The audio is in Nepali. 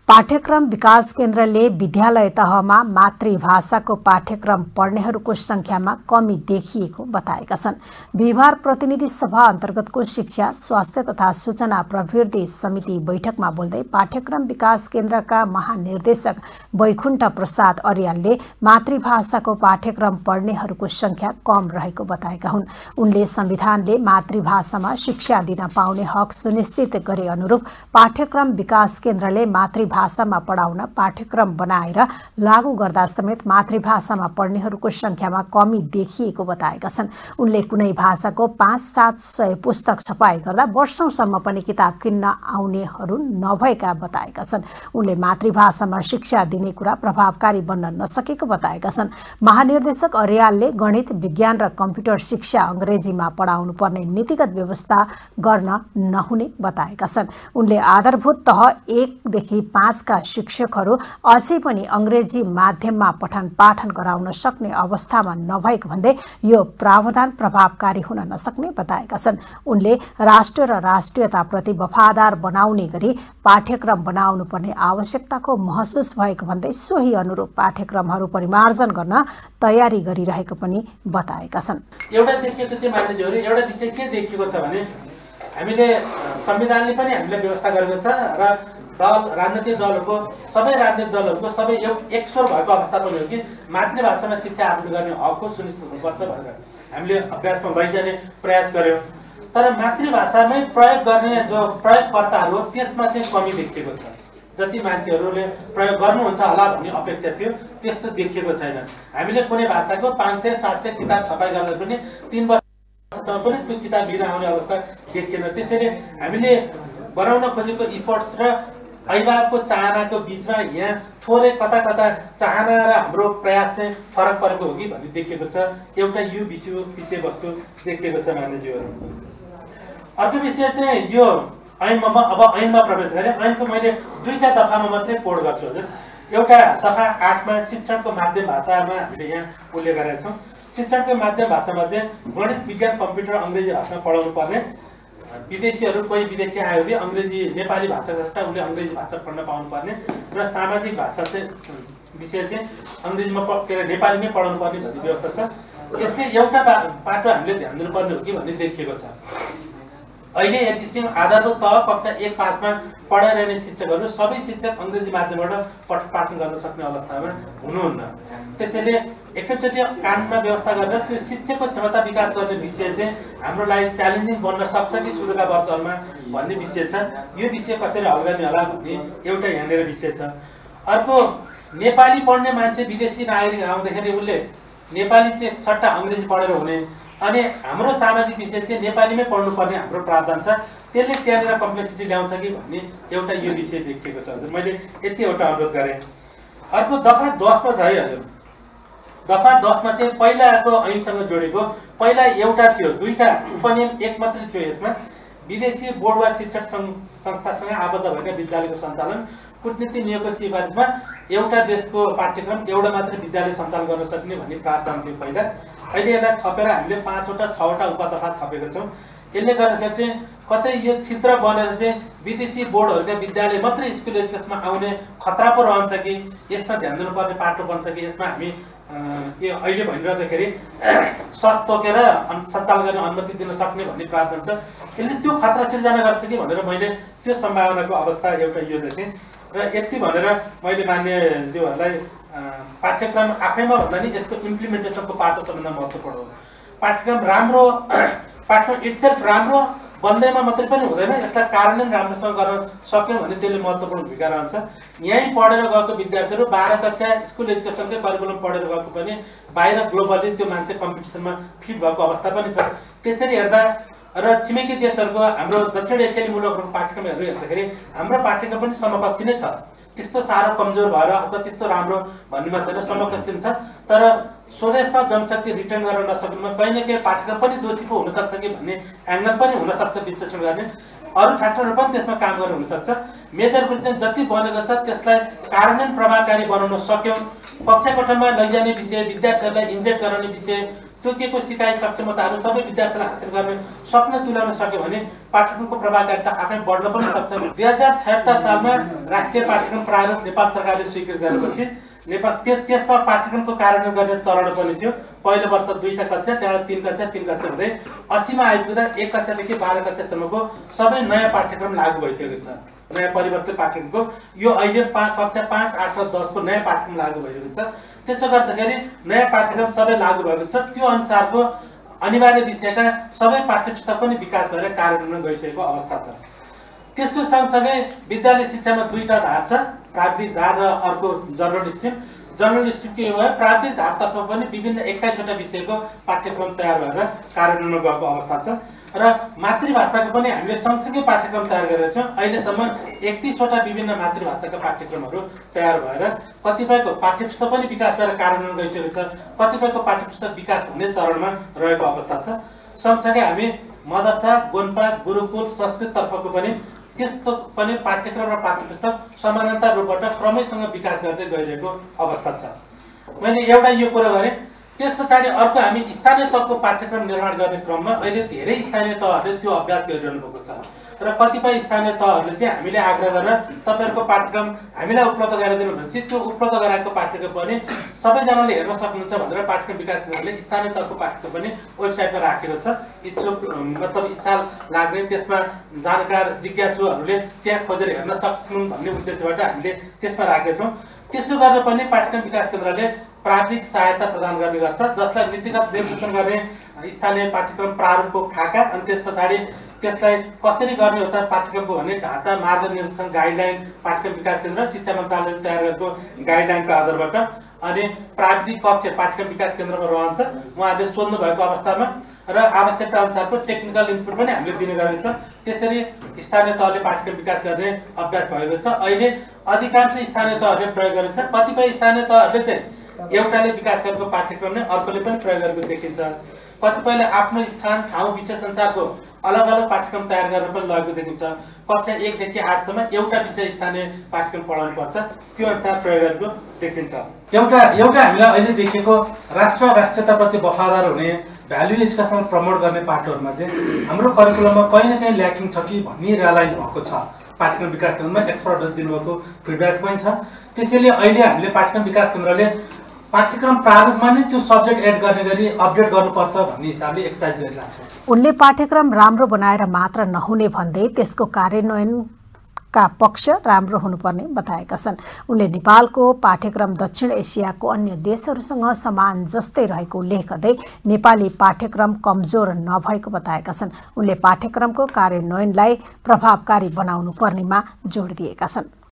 पाठ्यक्रम विकास केन्द्रले विद्यालय तहमा मातृभाषाको पाठ्यक्रम पढ्नेहरूको संख्यामा कमी देखिएको बताएका छन्। बिहिबार प्रतिनिधि सभा अन्तर्गतको शिक्षा, स्वास्थ्य तथा सूचना प्रविधि समिति बैठकमा बोल्दै पाठ्यक्रम विकास केन्द्रका महानिर्देशक वैकुण्ठ प्रसाद अर्यालले मातृभाषाको पाठ्यक्रम पढ्नेहरूको संख्या कम रहेको बताएका हुन्। उनले संविधानले मातृभाषामा शिक्षा लिन पाउने हक सुनिश्चित गरे अनुरूप पाठ्यक्रम विकास केन्द्रले मातृभाषामा पढाउन पाठ्यक्रम बनाएर लागू गर्दा समेत मातृभाषामा पढ्नेहरूको संख्यामा कमी देखिएको बताएका छन्। उनले कुनै भाषाको 500-700 पुस्तक छपाई गर्दा वर्षौंसम्म पनि किताब किन्न आउनेहरू नभएका बताएका छन्। उनले मातृभाषामा शिक्षा दिने कुरा प्रभावकारी बन्न नसकेको बताएका छन्। महानिर्देशक अर्यालले गणित, विज्ञान र कम्प्युटर शिक्षा अंग्रेजीमा पढाउनु पर्ने नीतिगत व्यवस्था गर्न नहुने बताएका छन्। उनले आधारभूत तह 1 देखि 5 का शिक्षकहरू अझै पनि अंग्रेजी माध्यममा पठन पाठन गराउन सक्ने अवस्थामा नभएको भन्दै यो प्रावधान प्रभावकारी हुन नसक्ने बताएका छन्। उनले राष्ट्र र राष्ट्रियताप्रति वफादार बनाउने गरी पाठ्यक्रम बनाउनु पर्ने आवश्यकताको महसुस भएको भन्दै सोही अनुरूप पाठ्यक्रमहरू परिमार्जन गर्न तयारी गरिरहेको पनि बताएका छन्। एउटा देखिएको चाहिँ मान्यज्यूहरु एउटा विषय के देखिएको छ भने हामीले संविधानले पनि हामीलाई व्यवस्था गरेको छ र राजनीतिक दलहरूको सबै एक स्वर भएको अवस्था पनि हो कि मातृभाषामा शिक्षा आर्जन गर्ने हकको सुनिश्चित हुनुपर्छ भनेर हामीले अभ्यासमा लैजाने प्रयास गर्यौं। तर मातृभाषामै प्रयोग गर्ने जो प्रयोगकर्ताहरू हो त्यसमा चाहिँ कमी देखिएको छ। जति मान्छेहरूले प्रयोग गर्नुहुन्छ होला भन्ने अपेक्षा थियो त्यस्तो देखिएको छैन। हामीले कुनै भाषाको 500-700 किताब छपाई गर्दा पनि 3 वर्षसम्म पनि त्यो किताब लिन आउने अवस्था देखिएन। त्यसैले हामीले बनाउन खोजेको इफोर्ट्स र अभिभावकको चाहनाको बीचमा यहाँ थोरै कता चाहना र हाम्रो प्रयास चाहिँ फरक परेको हो कि भन्ने देखिएको छ। एउटा यो विषयवस्तु देखिएको छ मान्यज्यूहरु। अर्को विषय चाहिँ यो ऐनमा प्रवेश गरेँ। ऐनको मैले 2टा दफामा मात्रै कोड गर्छु हजुर। एउटा दफा 8 मा शिक्षणको माध्यम भाषामा हामीले यहाँ उल्लेख गरेका छौं। शिक्षणको माध्यम भाषामा चाहिँ गणित, विज्ञान, कम्प्युटर अंग्रेजी भाषामा पढाउनु पर्ने। विदेशीहरू कोही विदेशी आयो भने अंग्रेजी नेपाली भाषा जस्ता उनले अंग्रेजी भाषा पढ्न पाउनु पर्ने र सामाजिक भाषा चाहिँ विषय चाहिँ अंग्रेजीमा नेपालीमै पढाउनु पर्ने भन्ने व्यवस्था छ। यसले एउटा पाटो हामीले ध्यान दिनुपर्ने हो कि भन्ने देखिएको छ। अहिले एक्जिस्टिङ आधारभूत तह कक्षा 1-5 मा पढाइरहने शिक्षकहरू सबै शिक्षक अंग्रेजी माध्यमबाट पाठन गर्न सक्ने अवस्थामा हुनुहुन्न। त्यसैले एकैचोटि कानुनमा व्यवस्था गरेर त्यो शिक्षकको क्षमता विकास गर्ने विषय चाहिँ हाम्रो लागि च्यालेन्जिङ बन्न सक्छ कि सुरुका वर्षहरूमा भन्ने विषय छ। यो विषय कसरी हल गर्ने होला भन्ने एउटा यहाँनिर विषय छ। अर्को नेपाली पढ्ने मान्छे विदेशी नागरिक आउँदाखेरि उसले नेपाली चाहिँ सट्टा अंग्रेजी पढेर हुने अनि हाम्रो सामाजिक विषय चाहिँ नेपालीमै पढ्नुपर्ने हाम्रो प्रावधान छ। त्यसले त्यहाँनिर कम्प्लेक्सिटी ल्याउँछ कि भन्ने एउटा यो विषय देखिएको छ हजुर। मैले यति एउटा अनुरोध गरेँ। अर्को दफा 10 मा छ है हजुर। दफा 10 मा चाहिँ पहिलाको ऐनसँग जोडेको पहिला एउटा थियो, 2टा उपनियम 1 मात्रै थियो। यसमा विदेशी बोर्ड वा शिक्षण संस्थासँग आबद्ध भएका विद्यालयको सञ्चालन कूटनीति नियोगको सिफारिसमा एउटा देशको पाठ्यक्रम एउटा मात्र विद्यालय सञ्चालन गर्न सक्ने भन्ने प्रावधान थियो पहिला। अहिले यसलाई थपेर हामीले 5वटा 6वटा उपदफा थपेको छौं। यसले गर्दाखेरि चाहिँ कतै यो छिद्र बनेर चाहिँ विदेशी बोर्डहरूका विद्यालय मात्रै स्कुल एजुकेसनमा आउने खतरा पो रहन्छ कि यसमा ध्यान दिनुपर्ने पाटो बन्छ कि यसमा हामी यो अहिले भनिरहँदाखेरि सट तोकेर सञ्चालन गर्ने अनुमति दिन सक्ने भन्ने प्रावधान छ। यसले त्यो खतरा सिर्जना गर्छ कि भनेर मैले त्यो सम्भावनाको अवस्था एउटा यो देखेँ र यति भनेर मैले मान्यज्यूहरूलाई पाठ्यक्रम आफैमा भन्दा नि यसको इम्प्लिमेन्टेसनको पाटो सबभन्दा महत्त्वपूर्ण हो। पाठ्यक्रम राम्रो पाठ्यक्रम इटसेल्फ राम्रो बन्दैमा मात्रै पनि हुँदैन, यसलाई कार्यान्वयन राम्रोसँग गर्न सक्यौं भने त्यसले महत्त्वपूर्ण भूमिका रहन्छ। यहीँ पढेर गएको विद्यार्थीहरू 12 कक्षा स्कुल एजुकेसनकै करिकुलम पढेर गएको पनि बाहिर ग्लोबली त्यो मान्छे कम्पिटिसनमा फिट भएको अवस्था पनि छ। त्यसरी हेर्दा र छिमेकी देशहरूको हाम्रो दक्षिण एसियाली मुलुकहरूको पाठ्यक्रमहरू हेर्दाखेरि हाम्रो पाठ्यक्रम पनि समकक्षी नै छ। त्यस्तो साह्रो कमजोर भएर अथवा त्यस्तो राम्रो भन्नेमा छैन, समकक्षी छ। तर स्वदेशमा जनशक्ति रिटर्न गर्न नसक्नुमा कहीँ न कहीँ पाठ्यक्रम पनि दोषी पो हुनसक्छ कि भन्ने एङ्गल पनि हुनसक्छ विश्लेषण गर्ने। अरू फ्याक्टरहरू पनि त्यसमा काम गर्न हुनसक्छ। मेजर कुरो चाहिँ जति बनेको छ त्यसलाई कार्यान्वयन प्रभावकारी बनाउन सक्यौँ। कक्षा कोठामा लैजाने विषय, विद्यार्थीहरूलाई इन्जेक्ट गराउने विषय, तोकिएको सिकाइ सक्षमताहरू सबै विद्यार्थीलाई हासिल गर्ने सक्ने तुल्याउन सक्यो भने पाठ्यक्रमको प्रभावकारिता आफै बढ्न पनि सक्छ। 2076 सालमा राष्ट्रिय पाठ्यक्रम प्रारूप नेपाल सरकारले स्वीकृत गरेपछि त्यसमा पाठ्यक्रमको कार्यान्वयन गर्ने चरण पनि थियो। पहिलो वर्ष 2टा कक्षा, त्यहाँबाट 3 कक्षा 3 कक्षा हुँदै 80 मा आइपुग्दा 1 कक्षादेखि 12 कक्षासम्मको सबै नयाँ पाठ्यक्रम लागू भइसकेको छ। नयाँ परिवर्तित पाठ्यक्रमको यो अहिले कक्षा 5, 8 र 10 को नयाँ पाठ्यक्रम लागू भइरहेको छ। त्यसो गर्दाखेरि नयाँ पाठ्यक्रम सबै लागू भएको छ। त्यो अनुसारको अनिवार्य विषयका सबै पाठ्यपुस्तक पनि विकास भएर कार्यान्वयन गइसकेको अवस्था छ। त्यसको सँगसँगै विद्यालय शिक्षामा 2टा धार छ, प्राविधिक धार र अर्को जनरल स्ट्रिम। जनरल स्ट्रिम के हो, प्राविधिक धारतर्फ पनि विभिन्न 21वटा विषयको पाठ्यक्रम तयार भएर कार्यान्वयन गएको अवस्था छ र मातृभाषाको पनि हामीले सँगसँगै पाठ्यक्रम तयार गरेका छौँ। अहिलेसम्म 31वटा विभिन्न मातृभाषाका पाठ्यक्रमहरू तयार भएर कतिपयको पाठ्यपुस्तक पनि विकास भएर कार्यान्वयन गइसकेको छ, कतिपयको पाठ्यपुस्तक विकास हुने चरणमा रहेको अवस्था छ। सँगसँगै हामी मदरसा, गोन्पा, गुरुकुल, संस्कृततर्फको पनि त्यस्तो पनि पाठ्यक्रम र पाठ्यपुस्तक समानान्तर रूपबाट क्रमैसँग विकास गर्दै गइरहेको अवस्था छ। मैले एउटा यो कुरा गरेँ। त्यस पछाडि अर्को हामी स्थानीय तहको पाठ्यक्रम निर्माण गर्ने क्रममा अहिले धेरै स्थानीय तहहरूले त्यो अभ्यास गरिरहनु भएको छ र कतिपय स्थानीय तहहरूले चाहिँ हामीले आग्रह गरेर तपाईँहरूको पाठ्यक्रम हामीलाई उपलब्ध गराइदिनु भनेपछि त्यो उपलब्ध गराएको पाठ्यक्रम पनि सबैजनाले हेर्न सक्नुहुन्छ भनेर पाठ्यक्रम विकास केन्द्रले स्थानीय तहको पाठ्यक्रम पनि वेबसाइटमा राखेको छ। इच्छुक मतलब इच्छा लाग्ने त्यसमा जानकार जिज्ञासुहरूले त्यहाँ खोजेर हेर्न सक्नु भन्ने उद्देश्यबाट हामीले त्यसमा राखेका छौँ। त्यसो गरेर पनि पाठ्यक्रम विकास केन्द्रले प्राविधिक सहायता प्रदान गर्ने गर्छ, जसलाई नीतिगत निर्देशन गर्ने स्थानीय पाठ्यक्रम प्रारूपको खाका अनि त्यस पछाडि त्यसलाई कसरी गर्ने हो त पाठ्यक्रमको भन्ने ढाँचा, मार्गनिर्देशन, गाइडलाइन पाठ्यक्रम विकास केन्द्र शिक्षा मन्त्रालयले तयार गरेको गाइडलाइनको आधारबाट अनि प्राविधिक कक्ष पाठ्यक्रम विकास केन्द्रमा रहन्छ। उहाँहरूले सोध्नु भएको अवस्थामा र आवश्यकता अनुसारको टेक्निकल इनपुट पनि हामीले दिने गरेको छ। त्यसरी स्थानीय तहले पाठ्यक्रम विकास गर्ने अभ्यास भएको छ। अहिले अधिकांश स्थानीय तहहरूले प्रयोग गरेको छ। कतिपय स्थानीय तहहरूले चाहिँ एउटाले विकास गरेको पाठ्यक्रम नै अर्कोले पनि प्रयोग गरेको देखिन्छ। कतिपयले आफ्नो स्थान, ठाउँ, विषय संसारको अलग अलग पाठ्यक्रम तयार गरेर पनि लगेको देखिन्छ। कक्षा 1 देखि 8 सम्म एउटा विषय स्थानीय पाठ्यक्रम पढाउनु पर्छ, त्यो अनुसार प्रयोग गरेको देखिन्छ। एउटा हामीलाई अहिले देखिएको राष्ट्र राष्ट्रियताप्रति वफादार हुने, भ्यालु एजुकेसन प्रमोट गर्ने पाठहरूमा चाहिँ हाम्रो करिकुलममा कहीँ न कहीँ ल्याकिङ छ कि भन्ने रियलाइज भएको छ। पाठ्यक्रम विकास केन्द्रमा एक्सपर्टहरूले दिनुभएको फिडब्याक पनि छ। त्यसैले अहिले हामीले पाठ्यक्रम विकास केन्द्रले पाठ्यक्रम प्रारूपमा नै त्यो सब्जेक्ट एड गर्ने गरी अपडेट गर्नुपर्छ भन्ने हिसाबले एक्सर्साइज गरिरहेको छ। उनले पाठ्यक्रम राम्रो बनाएर मात्र नहुने भन्दै त्यसको कार्यान्वयनका पक्ष राम्रो हुनुपर्ने बताएका छन्। उनले नेपालको पाठ्यक्रम दक्षिण एसियाको अन्य देशहरूसँग समान जस्तै रहेको उल्लेख गर्दै नेपाली पाठ्यक्रम कमजोर नभएको बताएका छन्। उनले पाठ्यक्रमको कार्यान्वयनलाई प्रभावकारी बनाउनु पर्नेमा जोड दिएका छन्।